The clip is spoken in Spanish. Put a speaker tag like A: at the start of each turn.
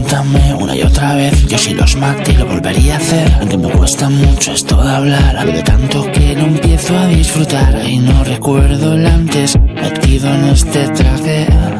A: Pregúntame una y otra vez, yo si los maté lo volvería a hacer. Aunque me cuesta mucho esto de hablar, hablo de tanto que no empiezo a disfrutar. Y no recuerdo el antes, metido en este traje.